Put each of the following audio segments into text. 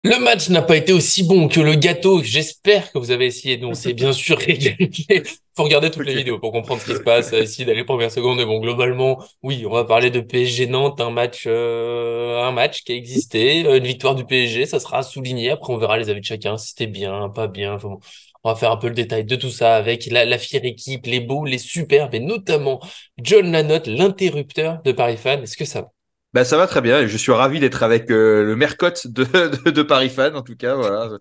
Le match n'a pas été aussi bon que le gâteau. J'espère que vous avez essayé. Nous, on s'est bien sûr régalé. Faut regarder toutes les vidéos Ok. pour comprendre ce qui se passe. Essayer d'aller première seconde. Mais bon, globalement, oui, on va parler de PSG Nantes, un match qui a existé, une victoire du PSG. Ça sera souligné. Après, on verra les avis de chacun. Si c'était bien, pas bien. Enfin bon, on va faire un peu le détail de tout ça avec la fière équipe, les beaux, les superbes et notamment John Lanotte, l'interrupteur de Paris Fan. Est-ce que ça va? Bah, ça va très bien et je suis ravi d'être avec le mercotte de Paris Fan, en tout cas. Voilà.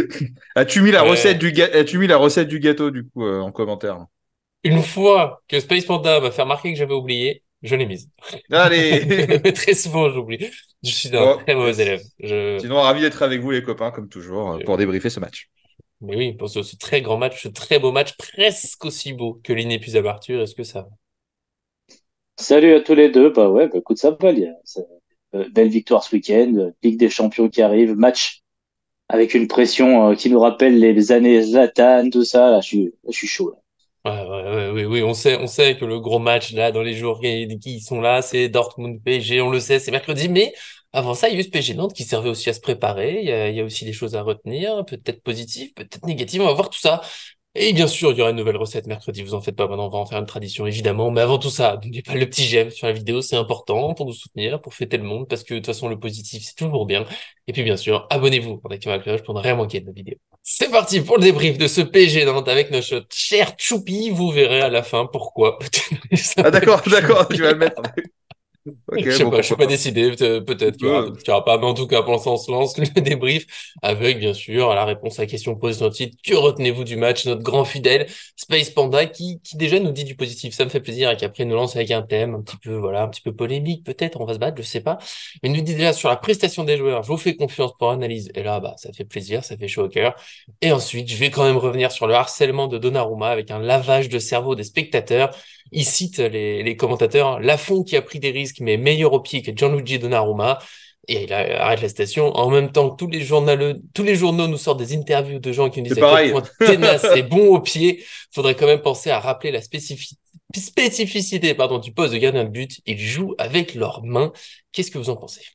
Ouais. As-tu mis la recette du gâteau, du coup, en commentaire? Une fois que Space Panda m'a fait remarquer que j'avais oublié, je l'ai mise. Allez! Mais très souvent, j'oublie. Je suis un Bon, très mauvais élève. sinon, ravi d'être avec vous, les copains, comme toujours, pour Je- débriefer ce match. Mais oui, pour ce très grand match, ce très beau match, presque aussi beau que l'inépuisable Arthur, est-ce que ça va? Salut à tous les deux. Bah ouais, bah écoute, ça va. Belle victoire ce week-end, Ligue des Champions qui arrive, match avec une pression qui nous rappelle les années Zlatan, tout ça. Je suis chaud là. Ouais, ouais, ouais, oui, oui, on sait que le gros match là, dans les jours qui sont là, c'est Dortmund PSG, on le sait, c'est mercredi, mais avant ça, il y a eu ce PSG Nantes qui servait aussi à se préparer. Il y a aussi des choses à retenir, peut-être positives, peut-être négatives, on va voir tout ça. Et bien sûr, il y aura une nouvelle recette mercredi, vous en faites pas, maintenant on va en faire une tradition évidemment. Mais avant tout ça, n'oubliez pas le petit j'aime sur la vidéo, c'est important pour nous soutenir, pour fêter le monde, parce que de toute façon le positif c'est toujours bien. Et puis bien sûr, abonnez-vous en activant la cloche pour ne rien manquer de nos vidéos. C'est parti pour le débrief de ce PSG Nantes avec notre cher Choupi, vous verrez à la fin pourquoi. Ça Ah, va être d'accord, d'accord, tu vas le mettre. Ok, bon, je suis pourquoi pas pas. décidé. Peut-être qu'il y aura, Euh, peut-être qu'il y aura pas. Mais en tout cas, pour l'instant, on se lance le débrief avec, bien sûr, la réponse à la question posée sur le titre. Que retenez-vous du match? Notre grand fidèle, Space Panda, qui déjà nous dit du positif. Ça me fait plaisir et qui après nous lance avec un thème un petit peu, voilà, un petit peu polémique, peut-être. On va se battre, je sais pas. Mais il nous dit déjà sur la prestation des joueurs. Je vous fais confiance pour analyse. Et là, bah, ça fait plaisir, ça fait chaud au cœur. Et ensuite, je vais quand même revenir sur le harcèlement de Donnarumma avec un lavage de cerveau des spectateurs. Il cite les commentateurs, Lafont qui a pris des risques, mais meilleur au pied que Gianluigi Donnarumma. Et arrête la station. En même temps que tous les journaux nous sortent des interviews de gens qui nous C'est disent à quel pareil. point tenace et bon au pied. Faudrait quand même penser à rappeler la spécificité, pardon, du poste de gardien de but. Ils jouent avec leurs mains. Qu'est-ce que vous en pensez?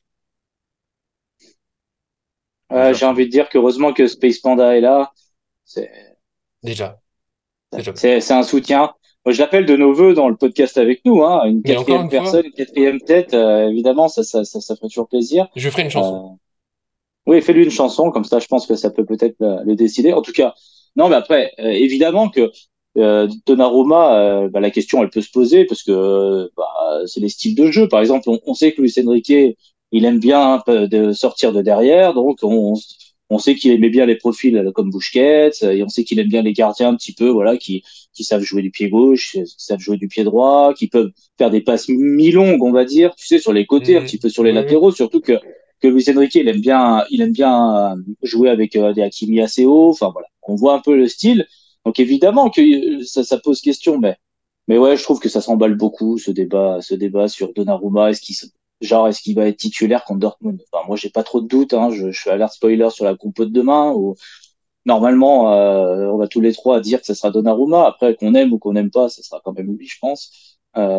Déjà, J'ai envie de dire qu'heureusement que Space Panda est là. C'est Déjà, déjà. c'est un soutien. Moi, je l'appelle de nos voeux dans le podcast avec nous, hein, une Mais encore quatrième une fois, personne, une quatrième tête. Évidemment, ça ferait toujours plaisir. je ferai une Euh, chanson. oui, fais-lui une chanson, comme ça, je pense que ça peut peut-être le décider. En tout cas, non, mais après, évidemment que Donnarumma, la question, elle peut se poser parce que c'est les styles de jeu. Par exemple, on sait que Luis Enrique, il aime bien un peu de sortir de derrière, donc on sait qu'il aimait bien les profils comme Busquets, et on sait qu'il aime bien les gardiens un petit peu, voilà, qui savent jouer du pied gauche, qui savent jouer du pied droit, qui peuvent faire des passes mi-longues, on va dire, tu sais, sur les côtés, un Hmm, petit peu sur les oui, oui. latéraux, surtout que Luis Enrique, il aime bien jouer avec des Hakimi assez hauts. Enfin voilà, on voit un peu le style. Donc évidemment que ça pose question, mais ouais, je trouve que ça s'emballe beaucoup ce débat sur Donnarumma. Est-ce qu'il va être titulaire contre Dortmund? Enfin, moi, j'ai pas trop de doutes. Hein. Je suis alerte spoiler sur la compo de demain. Où, normalement, on va tous les trois dire que ce sera Donnarumma. Après, qu'on aime ou qu'on n'aime pas, ce sera quand même lui, je pense.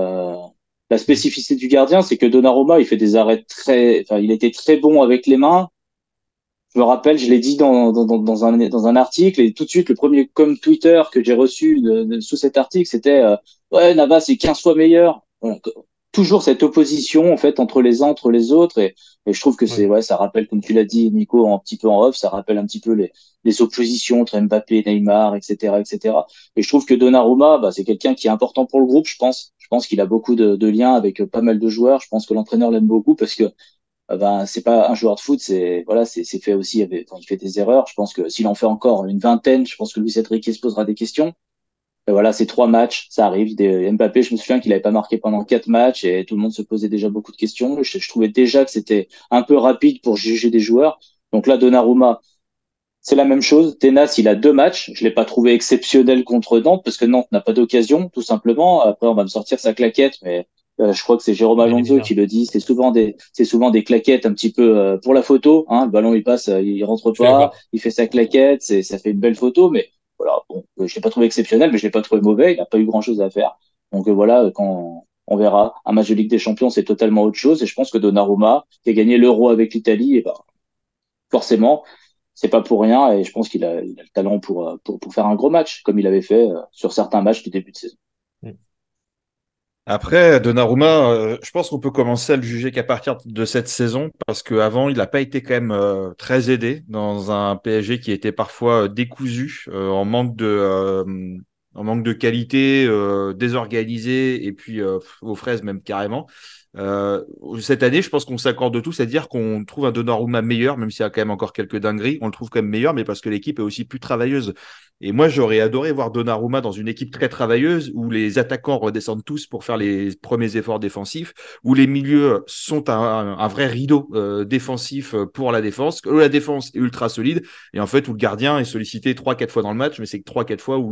La spécificité du gardien, c'est que Donnarumma, il fait des arrêts enfin, il était très bon avec les mains. Je me rappelle, je l'ai dit dans un article, et tout de suite, le premier comme Twitter que j'ai reçu sous cet article, c'était ouais, Navas est 15 fois meilleur. Voilà. Toujours cette opposition en fait entre les uns, entre les autres, et je trouve que c'est Oui. ouais, ça rappelle, comme tu l'as dit, Nico, un petit peu en off, ça rappelle un petit peu les oppositions entre Mbappé, Neymar, etc., etc. Et cetera. Et je trouve que Donnarumma, c'est quelqu'un qui est important pour le groupe, je pense. Je pense qu'il a beaucoup de liens avec pas mal de joueurs. Je pense que l'entraîneur l'aime beaucoup parce que c'est pas un joueur de foot, c'est voilà, c'est fait aussi quand il fait des erreurs. Je pense que s'il en fait encore une vingtaine, je pense que Luis Enrique se posera des questions. Et voilà, c'est 3 matchs, ça arrive. Mbappé, je me souviens qu'il avait pas marqué pendant 4 matchs et tout le monde se posait déjà beaucoup de questions. Je trouvais déjà que c'était un peu rapide pour juger des joueurs. Donc là, Donnarumma, c'est la même chose. Tenas, il a 2 matchs. Je l'ai pas trouvé exceptionnel contre Nantes parce que Nantes n'a pas d'occasion, tout simplement. Après, on va me sortir sa claquette, mais je crois que c'est Jérôme Bien Alonso évidemment. qui le dit. C'est souvent des claquettes un petit peu pour la photo. Hein. Le ballon, il passe, il rentre Je suis pas. d'accord. Il fait sa claquette, ça fait une belle photo, mais voilà. Bon, je l'ai pas trouvé exceptionnel, mais je l'ai pas trouvé mauvais. Il n'a pas eu grand-chose à faire. Donc voilà, quand on verra un match de Ligue des Champions, c'est totalement autre chose. Et je pense que Donnarumma, qui a gagné l'Euro avec l'Italie, et ben forcément, c'est pas pour rien et je pense qu'il a le talent pour faire un gros match, comme il avait fait sur certains matchs du début de saison. Mm. Après, Donnarumma, je pense qu'on peut commencer à le juger qu'à partir de cette saison, parce qu'avant, il n'a pas été quand même très aidé dans un PSG qui était parfois décousu, en manque de qualité, désorganisé, et puis aux fraises même carrément. Euh, Cette année, je pense qu'on s'accorde tous à dire qu'on trouve un Donnarumma meilleur, même s'il y a quand même encore quelques dingueries, on le trouve quand même meilleur, mais parce que l'équipe est aussi plus travailleuse. Et moi, j'aurais adoré voir Donnarumma dans une équipe très travailleuse où les attaquants redescendent tous pour faire les premiers efforts défensifs, où les milieux sont un vrai rideau défensif pour la défense, où la défense est ultra solide, et en fait, où le gardien est sollicité 3-4 fois dans le match, mais c'est que 3-4 fois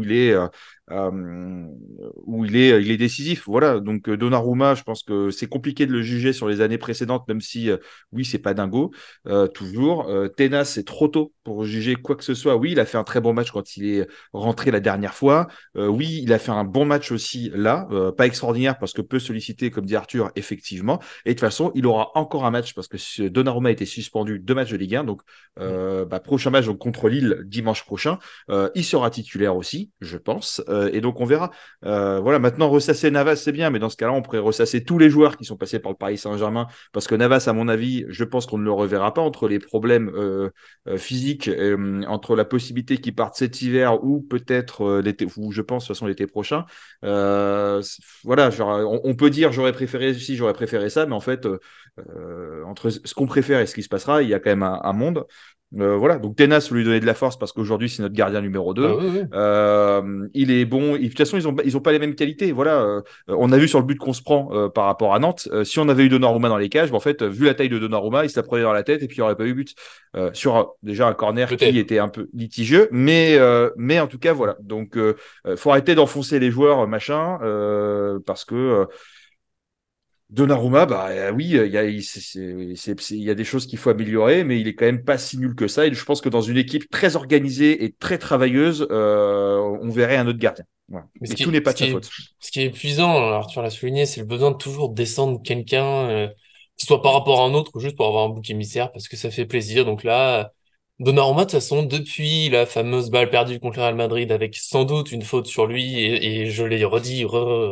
il est décisif. Voilà. Donc Donnarumma, je pense que c'est compliqué de le juger sur les années précédentes, même si oui, c'est pas dingo toujours. Tenas, c'est trop tôt pour juger quoi que ce soit. Oui, il a fait un très bon match quand il est rentré la dernière fois. Oui, il a fait un bon match aussi là, pas extraordinaire parce que peu sollicité, comme dit Arthur, effectivement. Et de toute façon, il aura encore un match parce que Donnarumma a été suspendu 2 matchs de Ligue 1. Donc prochain match donc, contre Lille dimanche prochain. Il sera titulaire aussi, je pense. Et donc on verra. Voilà, maintenant ressasser Navas, c'est bien, mais dans ce cas-là, on pourrait ressasser tous les joueurs qui sont passés par le Paris Saint-Germain, parce que Navas, à mon avis, je pense qu'on ne le reverra pas entre les problèmes physiques, entre la possibilité qu'il parte cet hiver ou peut-être l'été, ou je pense de toute façon l'été prochain. Voilà, genre, on peut dire j'aurais préféré ci, j'aurais préféré ça, mais en fait, entre ce qu'on préfère et ce qui se passera, il y a quand même un monde. Voilà, donc Tenas, faut lui donner de la force parce qu'aujourd'hui, c'est notre gardien numéro Bah 2. oui, oui. Il est bon. De toute façon, ils ont pas les mêmes qualités. Voilà, on a vu sur le but qu'on se prend par rapport à Nantes. Si on avait eu Donnarumma dans les cages, en fait, vu la taille de Donnarumma, il se la prenait dans la tête et puis il n'y aurait pas eu but. Sur déjà un corner qui Peut-être. était un peu litigieux, mais en tout cas, voilà. Donc, faut arrêter d'enfoncer les joueurs, machin, parce que Donnarumma, bah oui, il y a des choses qu'il faut améliorer, mais il est quand même pas si nul que ça. Et je pense que dans une équipe très organisée et très travailleuse, on verrait un autre gardien. Voilà. Mais Et tout n'est pas de sa faute. ce qui est épuisant, alors Arthur l'a souligné, c'est le besoin de toujours descendre quelqu'un, que ce soit par rapport à un autre ou juste pour avoir un bouc émissaire, parce que ça fait plaisir. Donc là, Donnarumma, de toute façon, depuis la fameuse balle perdue contre le Real Madrid, avec sans doute une faute sur lui, et je l'ai redit,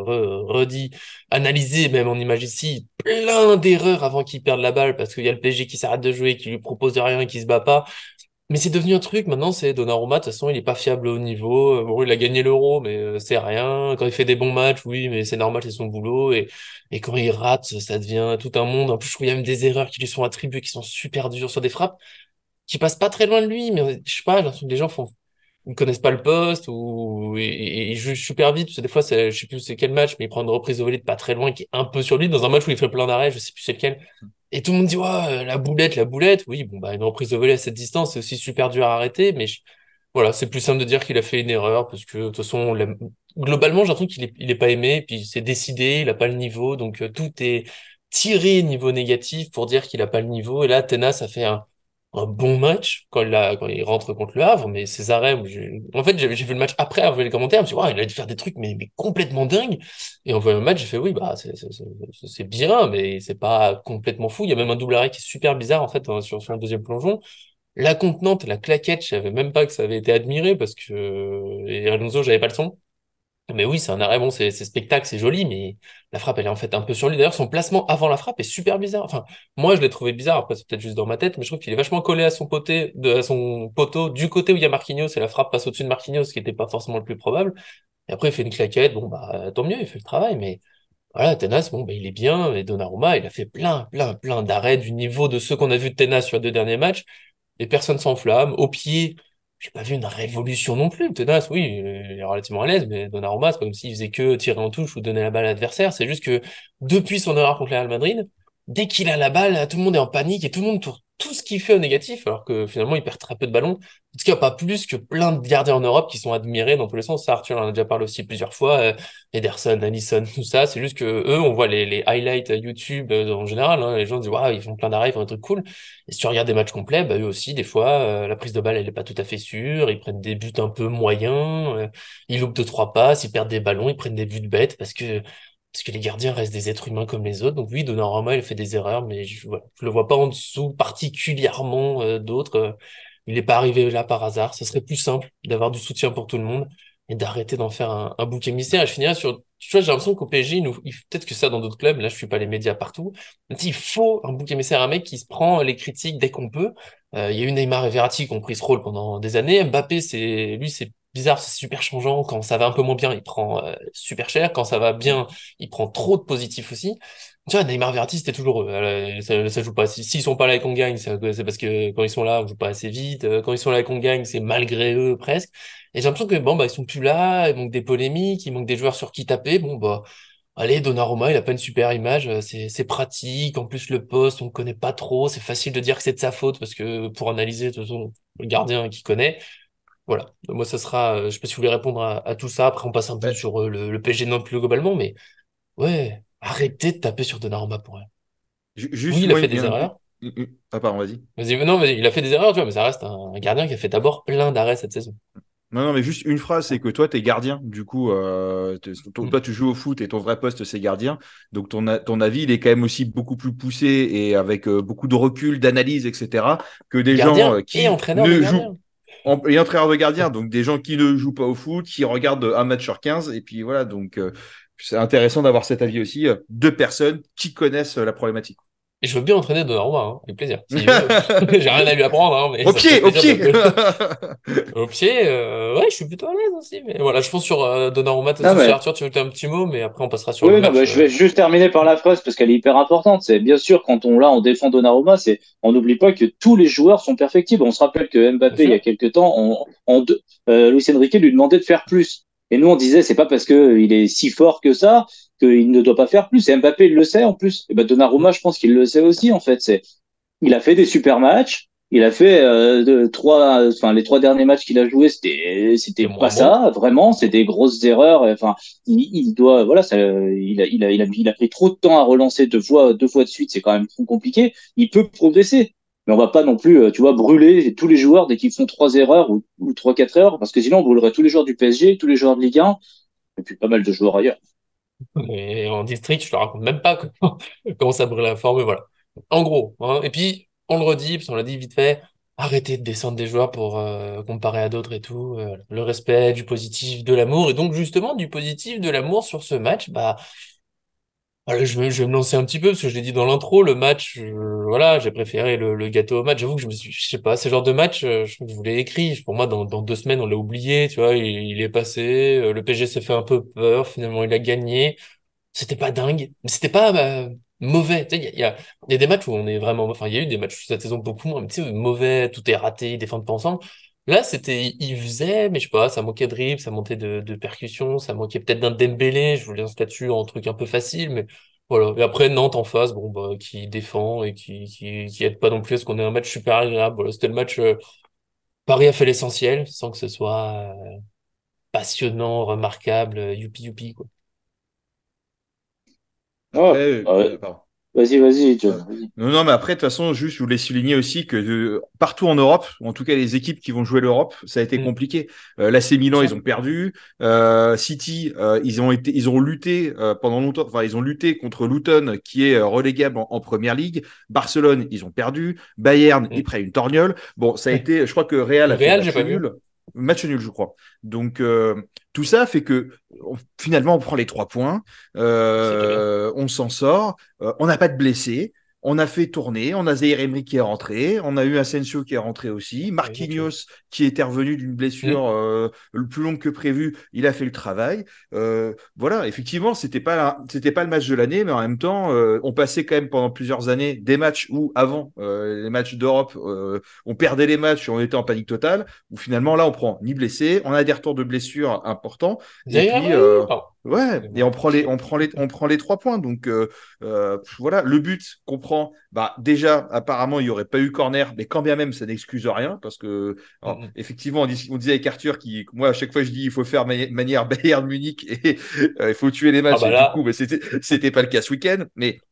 redit, analysé, même en image ici, plein d'erreurs avant qu'il perde la balle, parce qu'il y a le PSG qui s'arrête de jouer, qui lui propose rien, qui se bat pas. Mais c'est devenu un truc, maintenant, c'est Donnarumma, de toute façon, il est pas fiable au niveau. Bon, il a gagné l'Euro, mais c'est rien. Quand il fait des bons matchs, oui, mais c'est normal, c'est son boulot. Et quand il rate, ça devient tout un monde. En plus, je trouve qu'il y a même des erreurs qui lui sont attribuées, qui sont super dures sur des frappes, qui passent pas très loin de lui, mais je sais pas, j'ai l'impression que les gens ils connaissent pas le poste, ou et ils jugent super vite, parce que des fois, je sais plus c'est quel match, mais il prend une reprise de volée de pas très loin, qui est un peu sur lui, dans un match où il fait plein d'arrêts, je sais plus c'est lequel. Et tout le monde dit, ouais, la boulette. Oui, bon, bah, une reprise de volée à cette distance, c'est aussi super dur à arrêter, mais voilà, c'est plus simple de dire qu'il a fait une erreur, parce que, de toute façon, globalement, j'ai l'impression qu'il est pas aimé, puis c'est décidé, il a pas le niveau, donc, tout est tiré niveau négatif pour dire qu'il a pas le niveau, et là, Tenas a fait un bon match quand il rentre contre le Havre, mais ces arrêts, en fait, j'ai vu le match après avoir vu les commentaires, je me suis dit, ouais, il a dû faire des trucs, mais complètement dingues. Et en voyant le match, j'ai fait oui, bah c'est bien, mais c'est pas complètement fou. Il y a même un double arrêt qui est super bizarre en fait sur le deuxième plongeon. La contenante, la claquette, je savais même pas que ça avait été admiré parce que et Alonso, j'avais pas le son. Mais oui, c'est un arrêt, bon, c'est spectacle, c'est joli, mais la frappe, elle est en fait un peu sur lui. D'ailleurs, son placement avant la frappe est super bizarre. Enfin, moi, je l'ai trouvé bizarre. Après, c'est peut-être juste dans ma tête, mais je trouve qu'il est vachement collé à à son poteau du côté où il y a Marquinhos et la frappe passe au-dessus de Marquinhos, ce qui n'était pas forcément le plus probable. Et après, il fait une claquette. Bon, bah, tant mieux, il fait le travail, mais voilà, Tenas, bon, bah, il est bien, et Donnarumma, il a fait plein d'arrêts du niveau de ceux qu'on a vu de Tenas sur les 2 derniers matchs, et personne s'enflamme. Au pied, j'ai pas vu une révolution non plus. Tenas, oui, il est relativement à l'aise, mais Donnarumma, c'est pas comme s'il faisait que tirer en touche ou donner la balle à l'adversaire. C'est juste que depuis son erreur contre le Real Madrid, dès qu'il a la balle, tout le monde est en panique et tout le monde tourne tout ce qu'il fait au négatif, alors que finalement, il perd très peu de ballons. En tout cas, pas plus que plein de gardiens en Europe qui sont admirés dans tous les sens. Ça, Arthur en a déjà parlé aussi plusieurs fois. Ederson, Alisson, tout ça. C'est juste que eux, on voit les highlights YouTube en général. Hein, les gens disent, waouh, ils font plein d'arrêts, ils font des trucs cool. Et si tu regardes des matchs complets, bah, eux aussi, des fois, la prise de balle, elle est pas tout à fait sûre. Ils prennent des buts un peu moyens. Ils loupent 2, 3 passes, ils perdent des ballons, ils prennent des buts bêtes parce que parce que les gardiens restent des êtres humains comme les autres. Donc oui, Donnarumma, il fait des erreurs, mais voilà, je le vois pas en dessous particulièrement d'autres. Il n'est pas arrivé là par hasard. Ce serait plus simple d'avoir du soutien pour tout le monde et d'arrêter d'en faire un bouc émissaire. Et je finirais sur, tu vois, j'ai l'impression qu'au PSG, peut-être que ça dans d'autres clubs, là je suis pas les médias partout, mais il faut un bouc émissaire, un mec qui se prend les critiques dès qu'on peut. Il y a eu Neymar et Verratti qui ont pris ce rôle pendant des années. Mbappé, c'est bizarre, c'est super changeant. Quand ça va un peu moins bien, il prend super cher. Quand ça va bien, il prend trop de positifs aussi. Tu vois, Neymar, Verratti, c'était toujours eux. Ça joue pas. S'ils sont pas là et qu'on gagne, c'est parce que quand ils sont là, on joue pas assez vite. Quand ils sont là et qu'on gagne, c'est malgré eux presque. Et j'ai l'impression que bon bah ils sont plus là. Il manque des polémiques, il manque des joueurs sur qui taper. Bon bah allez, Donnarumma, il a pas une super image. C'est pratique. En plus le poste, on le connaît pas trop. C'est facile de dire que c'est de sa faute parce que pour analyser, de toute façon, le gardien qui connaît. Voilà. Moi, ça sera. Je sais pas si vous voulez répondre à tout ça. Après, on passe un peu Ouais, sur le PSG non plus globalement, mais ouais, arrêtez de taper sur Donnarumma pour rien. Oui, juste il a moi, fait des erreurs. ah, pardon, vas-y. Vas-y, non, vas-y, il a fait des erreurs, tu vois, mais ça reste un gardien qui a fait d'abord plein d'arrêts cette saison. Non, non, mais juste une phrase, c'est que toi, t'es gardien. Du coup, Mm. toi, tu joues au foot et ton vrai poste, c'est gardien. Donc, ton avis, il est quand même aussi beaucoup plus poussé et avec beaucoup de recul, d'analyse, etc., que des gens Gardien et qui entraîneur de ne jouent gardien. et entraîneur de gardien. Donc, des gens qui ne jouent pas au foot, qui regardent un match sur 15. Et puis, voilà. Donc, c'est intéressant d'avoir cet avis aussi de personnes qui connaissent la problématique. Et je veux bien entraîner Donnarumma, hein, avec plaisir, s'il veut. J'ai rien à lui apprendre, hein, mais Au ça me ferait pied, au plaisir pied. Au pied, ouais, je suis plutôt à l'aise aussi. Mais voilà, je pense sur Donnarumma, Non, aussi, mais Arthur, tu veux dire un petit mot, mais après on passera sur le oui, non, bah, match. je vais juste terminer par la phrase parce qu'elle est hyper importante. C'est bien sûr quand on défend Donnarumma, on n'oublie pas que tous les joueurs sont perfectibles. On se rappelle que Bien Mbappé il y a sûr. quelques temps, Luis Enrique lui demandait de faire plus. Et nous on disait c'est pas parce que il est si fort que ça qu'il ne doit pas faire plus. Et Mbappé il le sait en plus. Et ben Mm. Donnarumma je pense qu'il le sait aussi en fait. Il a fait des super matchs. Il a fait enfin les trois derniers matchs qu'il a joués, C'est c'était pas moins bon. ça, vraiment, c'est des grosses erreurs. Enfin, il doit, voilà, ça, il a pris trop de temps à relancer deux fois de suite, c'est quand même trop compliqué. Il peut progresser, mais on va pas non plus, tu vois, brûler tous les joueurs dès qu'ils font trois erreurs ou trois quatre erreurs, parce que sinon on brûlerait tous les joueurs du PSG, tous les joueurs de Ligue 1, et puis pas mal de joueurs ailleurs. Et en district, je te raconte même pas comment ça brûle la forme, mais voilà. En gros, hein. Et puis, on le redit, parce qu'on l'a dit vite fait, arrêtez de descendre des joueurs pour comparer à d'autres et tout. Voilà. Le respect, du positif, de l'amour. Et donc, justement, du positif, de l'amour sur ce match, bah, voilà, je vais me lancer un petit peu, parce que je l'ai dit dans l'intro, le match, voilà, j'ai préféré le gâteau au match. J'avoue que je sais pas, ce genre de match, je crois que je vous l'ai écrit. Pour moi, dans 2 semaines, on l'a oublié, tu vois, il est passé. Le PSG s'est fait un peu peur, finalement, il a gagné. C'était pas dingue, mais c'était pas mauvais. Tu sais, il y a des matchs où on est vraiment, enfin, il y a eu des matchs cette saison beaucoup moins, mais tu sais, mauvais, tout est raté, ils défendent pas ensemble. Là, ils faisaient, mais je sais pas, ça manquait de dribble, ça manquait de percussion, ça manquait peut-être d'un Dembélé, je voulais un statut en truc un peu facile, mais voilà. Et après, Nantes en face, bon, bah, qui défend et qui aide pas non plus à ce qu'on ait un match super agréable. Voilà, c'était le match, Paris a fait l'essentiel, sans que ce soit passionnant, remarquable, youpi youpi, quoi. Oh, Après, ouais. pardon. Vas-y, Ouais. John, vas-y. Non, non, mais après, de toute façon, juste, je voulais souligner aussi que partout en Europe, ou en tout cas les équipes qui vont jouer l'Europe, ça a été Mm, compliqué. L'AC bien Milan, ils sûr. ont perdu. City, ils ont lutté pendant longtemps. Enfin, ils ont lutté contre Luton, qui est relégable en Première Ligue. Barcelone, ils ont perdu. Bayern, ils Mm. prennent une torgnole. Bon, ça a Ouais. été, je crois que Real Le a fait Real, j'ai pas vu. match nul, je crois. Donc, tout ça fait que finalement, on prend les 3 points, C'est déjà bien. on s'en sort. On n'a pas de blessés. On a fait tourner. On a Zaire Emery qui est rentré. On a eu Asensio qui est rentré aussi. Oui, surtout. Marquinhos qui était revenu d'une blessure Mm. plus longue que prévu. Il a fait le travail. Voilà, effectivement, c'était pas le match de l'année, mais en même temps, on passait quand même pendant plusieurs années des matchs où, avant les matchs d'Europe, on perdait les matchs et on était en panique totale. Où finalement, là, on prend ni blessés. On a des retours de blessures importants. Et Zaire puis, Emery? Pardon. ouais, et Excusez-moi. on prend les 3 points. Donc, voilà, le but qu'on prend, bah, déjà, apparemment, il n'y aurait pas eu corner, mais quand bien même, ça n'excuse rien, parce que, Mm, alors, mm. effectivement, on disait avec Arthur, moi, à chaque fois, je dis, il faut faire manière Bayern Munich, et il faut tuer les Ah matchs, bah et du coup, là, bah, c'était pas le cas ce week-end, mais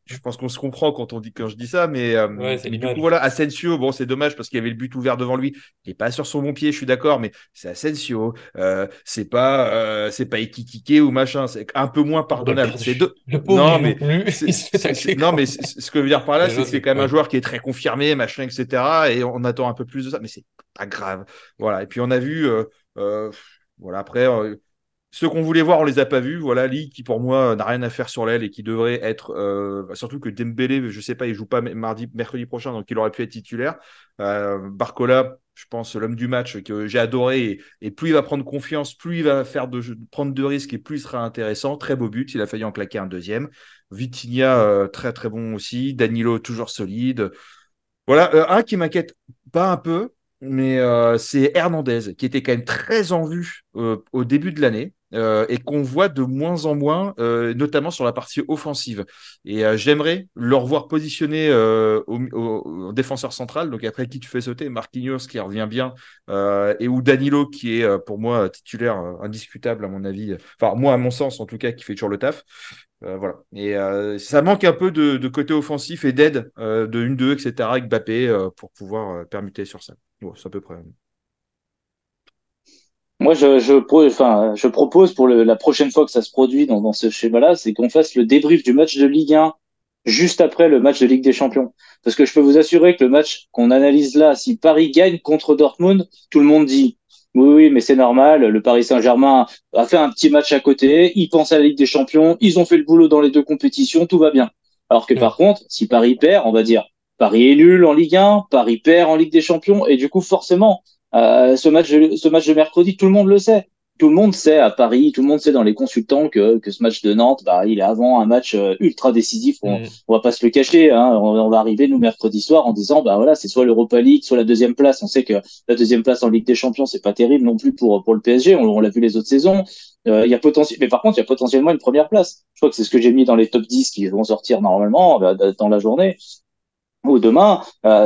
je pense qu'on se comprend quand je dis ça, Ouais, c'est mais du coup, l'image. voilà, Asensio, bon, c'est dommage parce qu'il y avait le but ouvert devant lui. Il n'est pas sur son bon pied, je suis d'accord, mais c'est Asensio. C'est pas Ekitike ou machin. C'est un peu moins Oh, balle pardonnable. perdue. Le pauvre, Non, il joue mais plus, il se fait tacler, non, quoi. mais ce que je veux dire par là, Mais c'est non, que c'est quand même un ouais. joueur qui est très confirmé, machin, etc. Et on attend un peu plus de ça, mais c'est pas grave. Voilà. Et puis on a vu, euh, voilà, après. Ceux qu'on voulait voir, on les a pas vus. Voilà, Lee qui pour moi n'a rien à faire sur l'aile et qui devrait être, surtout que Dembélé, je sais pas, il joue pas mercredi prochain, donc il aurait pu être titulaire. Barcola, je pense l'homme du match que j'ai adoré et plus il va prendre confiance, plus il va prendre de risques et plus il sera intéressant. Très beau but, il a failli en claquer un deuxième. Vitinha, très très bon aussi. Danilo toujours solide. Voilà, un qui m'inquiète pas un peu, mais c'est Hernandez, qui était quand même très en vue au début de l'année et qu'on voit de moins en moins, notamment sur la partie offensive. Et j'aimerais le revoir positionné au défenseur central. Donc après, qui tu fais sauter? Marquinhos qui revient bien et ou Danilo qui est pour moi titulaire indiscutable à mon avis. Enfin, moi à mon sens en tout cas, qui fait toujours le taf. Voilà. Et ça manque un peu de côté offensif et d'aide de 1-2, etc. avec Mbappé pour pouvoir permuter sur ça. Bon, c'est à peu près. Moi, je propose pour la prochaine fois que ça se produit dans ce schéma-là, c'est qu'on fasse le débrief du match de Ligue 1 juste après le match de Ligue des Champions. Parce que je peux vous assurer que le match qu'on analyse là, si Paris gagne contre Dortmund, tout le monde dit oui, oui, mais c'est normal, le Paris Saint-Germain a fait un petit match à côté, ils pensent à la Ligue des Champions, ils ont fait le boulot dans les deux compétitions, tout va bien. Alors que par Ouais. contre, si Paris perd, on va dire Paris est nul en Ligue 1, Paris perd en Ligue des Champions, et du coup, forcément, ce match de mercredi, tout le monde le sait. Tout le monde sait à Paris, tout le monde sait dans les consultants que ce match de Nantes, bah, il est avant un match ultra décisif. Mm. On va pas se le cacher, hein. On va arriver nous mercredi soir en disant, bah voilà, c'est soit l'Europa League, soit la deuxième place. On sait que la deuxième place en Ligue des Champions, c'est pas terrible non plus pour le PSG. On l'a vu les autres saisons. Il y a mais par contre, il y a potentiellement une première place. Je crois que c'est ce que j'ai mis dans les top 10 qui vont sortir normalement dans la journée ou demain.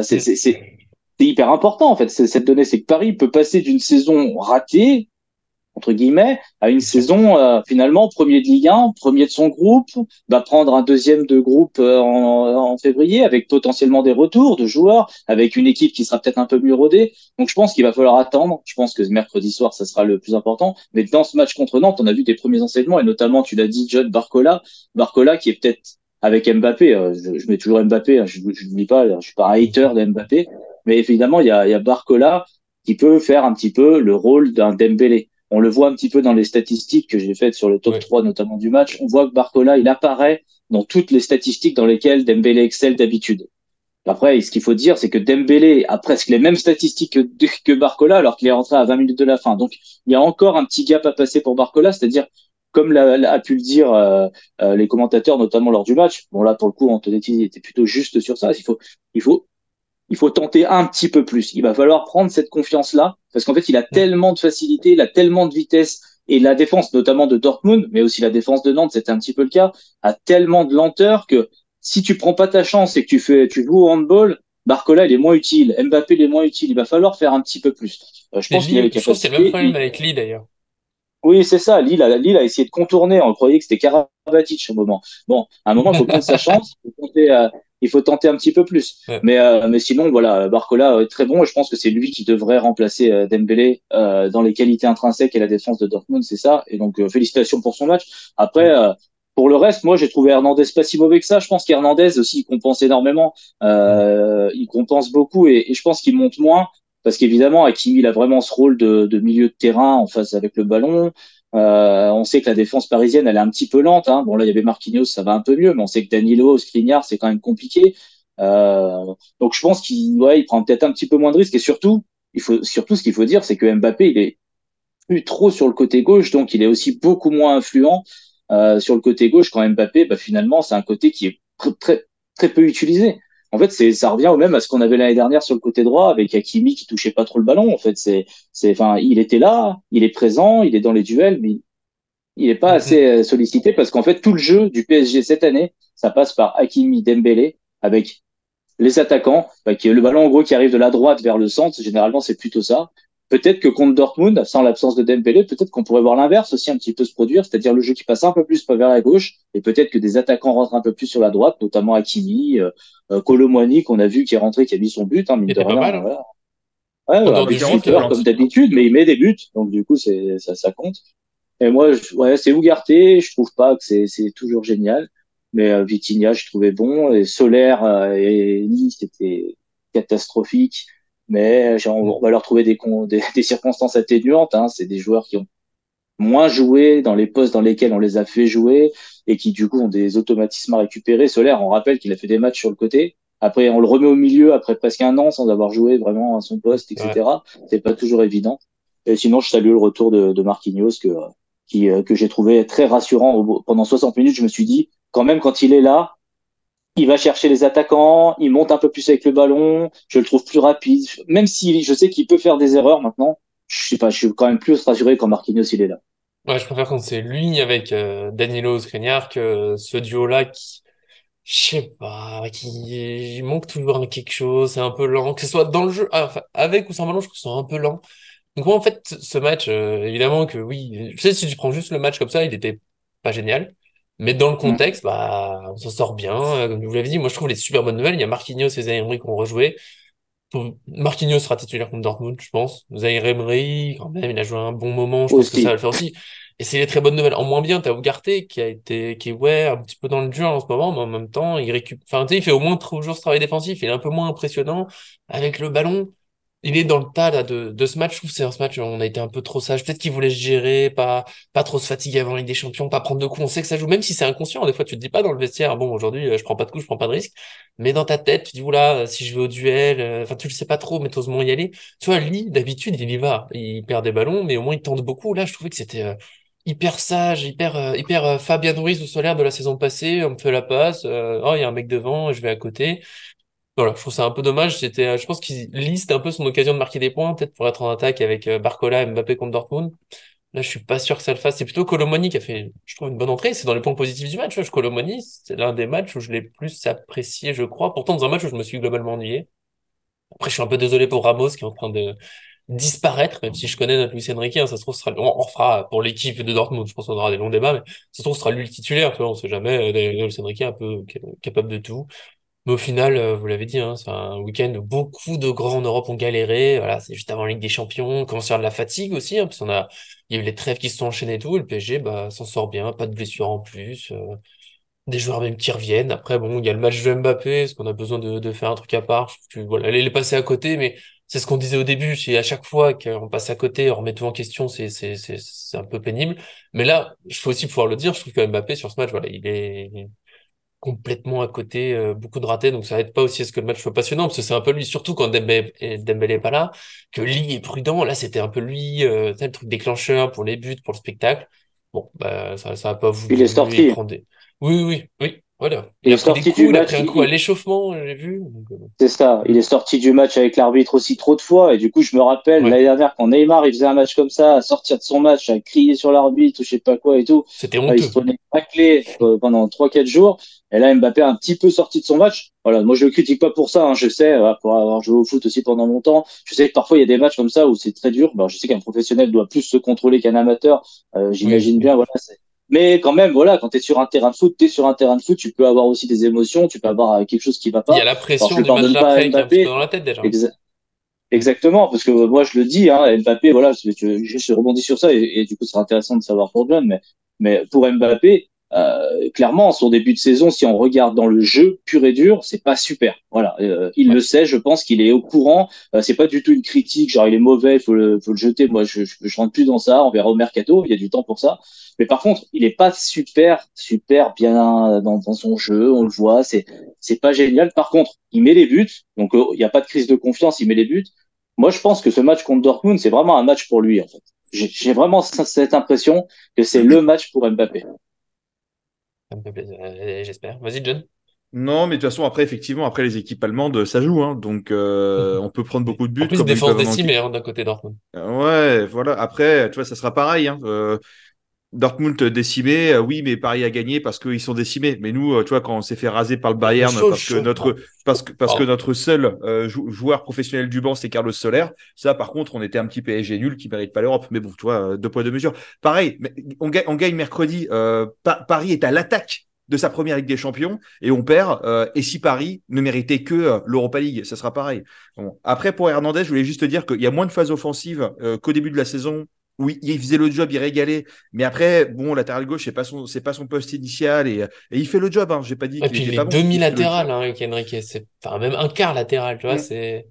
C'est hyper important en fait. Cette donnée, c'est que Paris peut passer d'une saison ratée entre guillemets à une Bien sûr. saison finalement premier de Ligue 1, premier de son groupe, va prendre un deuxième de groupe en février avec potentiellement des retours de joueurs, avec une équipe qui sera peut-être un peu mieux rodée. Donc je pense qu'il va falloir attendre. Je pense que mercredi soir, ça sera le plus important. Mais dans ce match contre Nantes, on a vu des premiers enseignements et notamment, tu l'as dit, John Barcola qui est peut-être avec Mbappé. Je mets toujours Mbappé. Hein, je n'oublie pas. Je suis pas un Bien sûr. hater de Mbappé, mais évidemment, il y a Barcola qui peut faire un petit peu le rôle d'un Dembélé. On le voit un petit peu dans les statistiques que j'ai faites sur le top Ouais. 3 notamment du match. On voit que Barcola, il apparaît dans toutes les statistiques dans lesquelles Dembélé excelle d'habitude. Après, ce qu'il faut dire, c'est que Dembélé a presque les mêmes statistiques que Barcola, alors qu'il est rentré à 20 minutes de la fin. Donc, il y a encore un petit gap à passer pour Barcola, c'est-à-dire, comme a pu le dire les commentateurs, notamment lors du match. Bon, là, pour le coup, Antonetti était plutôt juste sur ça. Il faut il faut tenter un petit peu plus. Il va falloir prendre cette confiance-là, parce qu'en fait, il a Mm. tellement de facilité, il a tellement de vitesse, et la défense, notamment de Dortmund, mais aussi la défense de Nantes, c'était un petit peu le cas, a tellement de lenteur que si tu prends pas ta chance et que tu joues au handball, Barcola, il est moins utile, Mbappé, il est moins utile. Il va falloir faire un petit peu plus. Je Et pense qu'il a les Je trouve que c'est le même capacités. problème avec Lee, d'ailleurs. Oui, c'est ça. Lille a essayé de contourner. On croyait que c'était Karabatic au moment. Bon, à un moment, il faut prendre sa chance. Il faut tenter un petit peu plus. Ouais. Mais sinon, voilà, Barcola est très bon et je pense que c'est lui qui devrait remplacer Dembélé dans les qualités intrinsèques et la défense de Dortmund, c'est ça. Et donc, félicitations pour son match. Après, Mm. pour le reste, moi, j'ai trouvé Hernandez pas si mauvais que ça. Je pense qu'Hernandez aussi, il compense énormément. Mm. Il compense beaucoup et je pense qu'il monte moins. Parce qu'évidemment, Hakimi, il a vraiment ce rôle de milieu de terrain en face avec le ballon. On sait que la défense parisienne, elle est un petit peu lente. Hein. Bon, là, il y avait Marquinhos, ça va un peu mieux, mais on sait que Danilo, Skriniar, c'est quand même compliqué. Donc, je pense il prend peut-être un petit peu moins de risques. Et surtout, ce qu'il faut dire, c'est que Mbappé, il est plus trop sur le côté gauche, donc il est aussi beaucoup moins influent sur le côté gauche quand Mbappé, bah, finalement, c'est un côté qui est très, très peu utilisé. En fait, ça revient au même à ce qu'on avait l'année dernière sur le côté droit avec Hakimi qui touchait pas trop le ballon. En fait, enfin, il était là, il est présent, il est dans les duels, mais il est pas Mm. assez Mm. sollicité parce qu'en fait, tout le jeu du PSG cette année, ça passe par Hakimi, Dembélé, avec les attaquants, bah, le ballon en gros qui arrive de la droite vers le centre. Généralement, c'est plutôt ça. peut-être que contre Dortmund, sans l'absence de Dembélé, peut-être qu'on pourrait voir l'inverse aussi un petit peu se produire, c'est-à-dire le jeu qui passe un peu plus vers la gauche, et peut-être que des attaquants rentrent un peu plus sur la droite, notamment Hakimi, Kolo Muani, qu'on a vu qui est rentré, qui a mis son but, hein, mine de C'était pas rien. mal, hein. Voilà. Ouais, En dehors avec du Espérons but, qu'il flipper comme relance. d'habitude, mais il met des buts, donc du coup ça compte. Et moi, ouais, c'est Ugarte, je trouve pas que c'est toujours génial, mais Vitinha, je trouvais bon, et Solaire et Lee, c'était catastrophique, mais on va leur trouver des circonstances atténuantes, hein. C'est des joueurs qui ont moins joué dans les postes dans lesquels on les a fait jouer et qui du coup ont des automatismes à récupérer. Solaire, on rappelle qu'il a fait des matchs sur le côté. Après, on le remet au milieu après presque un an sans avoir joué vraiment à son poste, ouais. etc. C'est pas toujours évident. Et sinon, je salue le retour de Marquinhos que j'ai trouvé très rassurant pendant 60 minutes. Je me suis dit, quand même, quand il est là, il va chercher les attaquants, il monte un peu plus avec le ballon, je le trouve plus rapide. Même si je sais qu'il peut faire des erreurs maintenant, je sais pas, je suis quand même plus rassuré quand Marquinhos il est là. Ouais, je préfère quand c'est lui avec Danilo Skriniar que ce duo-là qui, je sais pas, qui il manque toujours quelque chose, c'est un peu lent, que ce soit dans le jeu, enfin, avec ou sans ballon, je trouve que c'est un peu lent. Donc moi, en fait, ce match, évidemment que oui, tu sais, si tu prends juste le match comme ça, il était pas génial. Mais dans le Mm. contexte, bah, on s'en sort bien. Comme je vous l'avez dit, moi, je trouve les super bonnes nouvelles. Il y a Marquinhos et Zaïre Emery qui ont rejoué. Marquinhos sera titulaire contre Dortmund, je pense. Zaïre Emery, quand même, il a joué un bon moment. Je pense que ça va Aussi. le faire aussi. Et c'est les très bonnes nouvelles. En moins bien, t'as Ugarte qui est, ouais, un petit peu dans le dur en ce moment, mais en même temps, il récupère, enfin, tu sais, il fait au moins toujours ce travail défensif. Il est un peu moins impressionnant avec le ballon. Il est dans le tas là de ce match. Je trouve que c'est un ce match où on a été un peu trop sage. Peut-être qu'il voulait se gérer, pas trop se fatiguer avant la Ligue des Champions, pas prendre de coups. On sait que ça joue, même si c'est inconscient. Des fois, tu te dis pas dans le vestiaire, bon, aujourd'hui, je prends pas de coups, je prends pas de risques. Mais dans ta tête, tu dis, oula, si je vais au duel, enfin, tu le sais pas trop, mais t'oses moins y aller. Tu vois, Lee, d'habitude, il y va. Il perd des ballons, mais au moins, il tente beaucoup. Là, je trouvais que c'était hyper sage, hyper Fabien Ruiz au solaire de la saison passée. On me fait la passe. Oh, il y a un mec devant, je vais à côté. Voilà, je trouve ça un peu dommage. Je pense qu'il liste un peu son occasion de marquer des points, peut-être pour être en attaque avec Barcola et Mbappé contre Dortmund. Là, je suis pas sûr que ça le fasse. C'est plutôt Colomoni qui a fait, je trouve, une bonne entrée. C'est dans les points positifs du match. Colomoni, c'est l'un des matchs où je l'ai plus apprécié, je crois. Pourtant, dans un match où je me suis globalement ennuyé. Après, je suis un peu désolé pour Ramos qui est en train de disparaître, même si je connais notre Luis Enrique, hein, ça se trouve, on refera pour l'équipe de Dortmund. Je pense qu'on aura des longs débats, mais ça se trouve, ce sera lui le titulaire. Tu vois, on sait jamais. Luis Enrique est un peu capable de tout. Mais au final, vous l'avez dit, hein, c'est un week-end où beaucoup de grands en Europe ont galéré. Voilà, c'est juste avant la Ligue des Champions. On commence à avoir de la fatigue aussi, hein, parce il y a eu les trêves qui se sont enchaînées et tout. Et le PSG, bah, s'en sort bien, pas de blessures en plus, des joueurs même qui reviennent. Après, bon, il y a le match de Mbappé, est-ce qu'on a besoin de faire un truc à part? Je trouve que, voilà, elle est passée à côté, mais c'est ce qu'on disait au début. C'est à chaque fois qu'on passe à côté, on remet tout en question, c'est un peu pénible. Mais là, il faut aussi pouvoir le dire, je trouve que Mbappé, sur ce match, voilà, il est complètement à côté, beaucoup de ratés, donc ça aide pas aussi à ce que le match soit passionnant, parce que c'est un peu lui, surtout quand Dembélé est pas là, que Lee est prudent. Là, c'était un peu lui, tu sais, le truc déclencheur pour les buts, pour le spectacle. Bon, bah, ça a pas Il est voulu, il sorti. prend des... Oui, oui, oui, voilà. Il Il est a pris des sorti du coups, il a pris match. un coup à l'échauffement, j'ai vu. Donc, C'est ça. Il est sorti du match avec l'arbitre aussi trop de fois. Et du coup, je me rappelle ouais, l'année dernière quand Neymar il faisait un match comme ça, à sortir de son match, à crier sur l'arbitre ou je sais pas quoi et tout. c'était Il se honteux. prenait pas clé pendant 3 4 jours. Et là, Mbappé a un petit peu sorti de son match. Voilà. Moi, je le critique pas pour ça, hein. Je sais, pour avoir joué au foot aussi pendant longtemps. Je sais que parfois il y a des matchs comme ça où c'est très dur. Ben, je sais qu'un professionnel doit plus se contrôler qu'un amateur. Oui, J'imagine oui. bien. Voilà. Mais quand même, voilà, quand tu es sur un terrain de foot, tu es sur un terrain de foot, tu peux avoir aussi des émotions, tu peux avoir quelque chose qui va Il y pas. a la Alors, je pression le du match pardonne pas à d'après qui est un petit peu Mbappé. dans la tête déjà. Exa- Exactement, parce que moi, je le dis, hein, Mbappé, voilà, je rebondis sur ça, et du coup, ce sera intéressant de savoir pour John, mais pour Mbappé, clairement, son début de saison, si on regarde dans le jeu pur et dur, c'est pas super. Voilà, il Ouais. le sait, je pense qu'il est au courant. C'est pas du tout une critique, genre il est mauvais, faut le jeter. Moi, je rentre plus dans ça. On verra au mercato, il y a du temps pour ça. Mais par contre, il est pas super bien dans son jeu. On le voit, c'est pas génial. Par contre, il met les buts, donc il n'y a pas de crise de confiance, il met les buts. Moi, je pense que ce match contre Dortmund, c'est vraiment un match pour lui, en fait. J'ai vraiment cette impression que c'est le match pour Mbappé. Ça me fait plaisir, j'espère. Vas-y, John. Non, mais de toute façon, après, effectivement, après les équipes allemandes, ça joue, hein. Donc, on peut prendre Oui. beaucoup de En buts plus, comme ils défense peuvent en manquer. décimée, hein, d'un côté Dortmund. Ouais, voilà. Après, tu vois, ça sera pareil, hein. Dortmund décimé, oui, mais Paris a gagné parce qu'ils sont décimés. Mais nous, tu vois, quand on s'est fait raser par le Bayern parce que Pardon. notre seul joueur professionnel du banc, c'est Carlos Soler, ça, par contre, on était un petit PSG nul qui mérite pas l'Europe. Mais bon, tu vois, deux poids, deux mesures. Pareil, mais on gagne mercredi. Paris est à l'attaque de sa première Ligue des Champions et on perd. Et si Paris ne méritait que l'Europa League, ça sera pareil. Bon. Après, pour Hernandez, je voulais juste te dire qu'il y a moins de phases offensives qu'au début de la saison. Oui, il faisait le job, il régalait. Mais après, bon, latéral gauche, c'est pas son poste initial et il fait le job. Hein. J'ai pas dit Et qu'il puis était les pas bon. Il fait le job. demi-latérales, hein, avec Enrique, c'est enfin même un quart latéral, tu vois, Mm. c'est.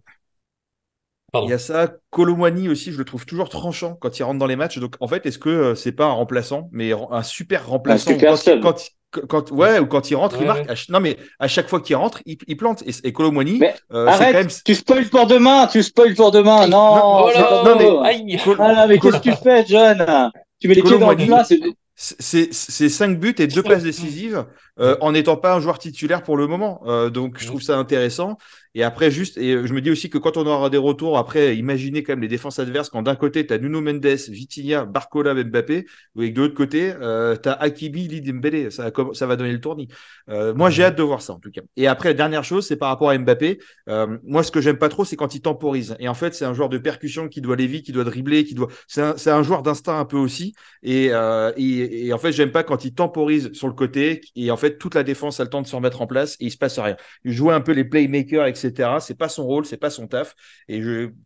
Il y a Pardon. ça. Colomwani aussi, je le trouve toujours tranchant quand il rentre dans les matchs. Donc, en fait, est-ce que c'est pas un remplaçant, mais un super Un remplaçant ou super sub. ouais, ou quand il rentre, il Ouais, marque. ouais. Non, mais à chaque fois qu'il rentre, il plante. Et Colomwani, Mais c'est quand arrête, même. tu spoil pour demain, tu spoil pour demain. Aïe! Non, Non, Oh c'est pas non, mais beau. aïe! Ah là, mais qu'est-ce que tu fais, John? Tu mets les pieds dans le Colomwani, plat, c'est... c'est 5 buts et 2 passes décisives Ouais. en n'étant pas un joueur titulaire pour le moment. Donc, je trouve Mm. ça intéressant. Et après, je me dis aussi que quand on aura des retours, après, imaginez quand même les défenses adverses quand d'un côté, tu as Nuno Mendes, Vitinha, Barcola, Mbappé, ou avec de l'autre côté, tu as Hakimi, Ly Dembélé. Ça va donner le tournis. Moi, j'ai Mm. hâte de voir ça, en tout cas. Et après, dernière chose, c'est par rapport à Mbappé. Moi, ce que j'aime pas trop, c'est quand il temporise. Et en fait, c'est un joueur de percussion qui doit aller vite, qui doit dribbler, C'est un joueur d'instinct un peu aussi. Et en fait, j'aime pas quand il temporise sur le côté et en fait, toute la défense a le temps de se remettre en place et il se passe rien. Il joue un peu les playmakers, etc. C'est pas son rôle, c'est pas son taf. Et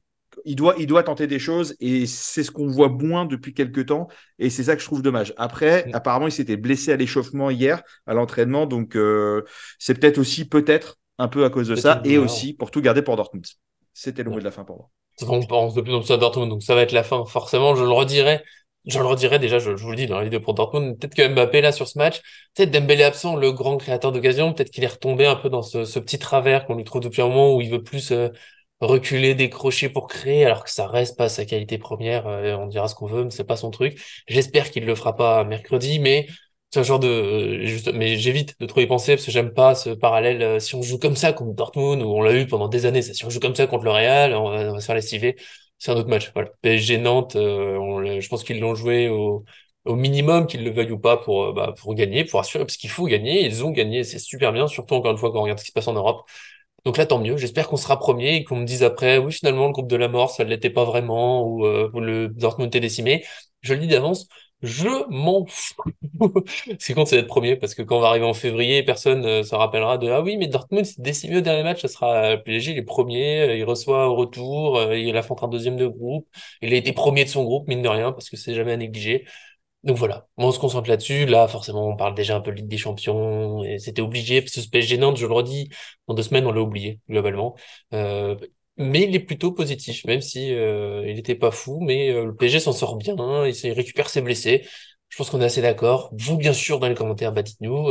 il doit tenter des choses et c'est ce qu'on voit moins depuis quelques temps et c'est ça que je trouve dommage. Après, Mm. apparemment, il s'était blessé à l'échauffement hier, à l'entraînement, donc c'est peut-être un peu à cause de Peut-être ça une et douleur. aussi pour tout garder pour Dortmund. C'était le mot Ouais. de la fin pour moi. On pense de plus en plus à Dortmund, donc ça va être la fin. Forcément, je le redirai. Je le redirai déjà, je vous le dis dans la vidéo pour Dortmund. Peut-être que Mbappé, là, sur ce match, peut-être Dembélé absent, le grand créateur d'occasion, peut-être qu'il est retombé un peu dans ce petit travers qu'on lui trouve depuis un moment où il veut plus reculer, décrocher pour créer, alors que ça reste pas sa qualité première. On dira ce qu'on veut, mais c'est pas son truc. J'espère qu'il le fera pas mercredi, mais c'est un genre de, mais j'évite de trop y penser parce que j'aime pas ce parallèle. Si on joue comme ça contre Dortmund, où on l'a eu pendant des années, si on joue comme ça contre le Real, on va se faire lessiver. C'est un autre match. Voilà. PSG Nantes, je pense qu'ils l'ont joué au minimum, qu'ils le veuillent ou pas, pour gagner, pour assurer, parce qu'il faut gagner. Ils ont gagné, c'est super bien, surtout encore une fois quand on regarde ce qui se passe en Europe. Donc là, tant mieux. J'espère qu'on sera premier et qu'on me dise après, oui, finalement, le groupe de la mort, ça ne l'était pas vraiment, ou le Dortmund est décimé. Je le dis d'avance, je m'en fous. Ce qui compte, c'est d'être premier, parce que quand on va arriver en février, personne se rappellera de, ah oui, mais Dortmund s'est décimé au dernier match, ça sera PSG, il est premier, il reçoit au retour, il affrontera un deuxième de groupe. Il a été premier de son groupe, mine de rien, parce que c'est jamais à négliger. Donc voilà, on se concentre là-dessus. Là, forcément, on parle déjà un peu de Ligue des Champions, et c'était obligé, parce que ce PSG Nantes, je le redis, dans 2 semaines, on l'a oublié, globalement. Euh, mais il est plutôt positif, même si il était pas fou, mais le PSG s'en sort bien, hein, il récupère ses blessés. Je pense qu'on est assez d'accord. Vous, bien sûr, dans les commentaires, bah, dites-nous,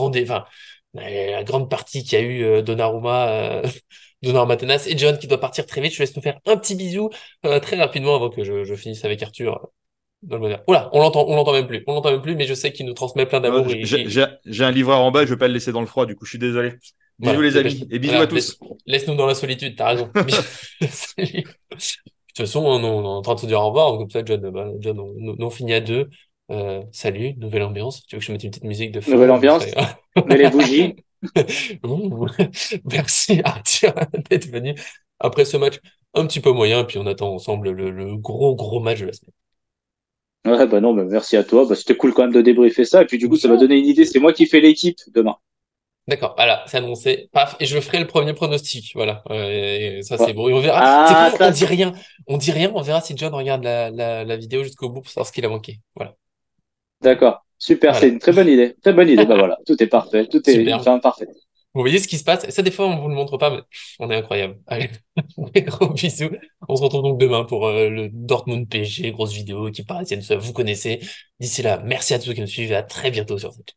la grande partie qu'il y a eu Donnarumma, Donnarumma Tenas et John qui doit partir très vite. Je laisse nous faire un petit bisou très rapidement avant que je finisse avec Arthur dans le bonheur. Oula, on l'entend même plus, mais je sais qu'il nous transmet plein Non, d'amour. j'ai un livreur en bas, je ne vais pas le laisser dans le froid, du coup, je suis désolé. Bisous Voilà, les amis dépêche-toi. et bisous à Voilà, tous. laisse-nous dans la solitude, t'as raison. Salut. De toute façon, on est en train de se dire au revoir, donc comme ça, John, on finit à deux. Salut, nouvelle ambiance. Tu veux que je mette une petite musique de Nouvelle fin ou ça ambiance, ira. mets les bougies. Ouh. Merci Arthur d'être venu après ce match un petit peu moyen, puis on attend ensemble le gros gros match de la semaine. Ouais, bah non, bah merci à toi. Bah, c'était cool quand même de débriefer ça. Et puis du coup, ça m'a Bien. donné une idée. C'est moi qui fais l'équipe demain. D'accord, voilà, c'est annoncé. Paf, et je ferai le premier pronostic. Voilà, et ça Ouais. c'est bon. Et on verra. C'est Ah, quoi? On dit rien. On dit rien. On verra si John regarde la vidéo jusqu'au bout pour savoir ce qu'il a manqué. Voilà. d'accord. Super, c'est Voilà. une très bonne idée. Très bonne idée. Bah voilà, tout est parfait. Tout est une Super. fin parfaite. Vous voyez ce qui se passe? Ça, des fois, on vous le montre pas, mais on est incroyable. Allez, des gros bisous. On se retrouve donc demain pour le Dortmund PSG, grosse vidéo qui parisienne, ça vous connaissez. D'ici là, merci à tous qui nous suivent et à très bientôt sur cette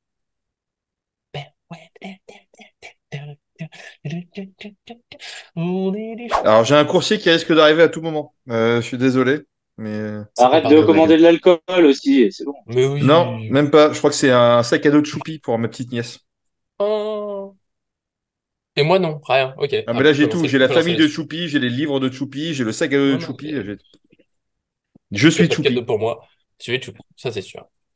Alors j'ai un coursier qui risque d'arriver à tout moment. Je suis désolé, mais C'est pas Arrête grave. de je blague. commander de l'alcool aussi. C'est bon. Mais Non, oui. même pas. Je crois que c'est un sac à dos de choupi pour ma petite nièce. Oh. Et moi, non, rien. Ok. Ah mais Ah, là j'ai tout. J'ai on la peut lancer famille de là-dessus. Choupi, j'ai les livres de Choupi, j'ai le sac à dos Non, de non, Choupi. Je il n'y a suis pas de cadeau Choupi. pour moi. Tu es Choupi. Ça, c'est sûr.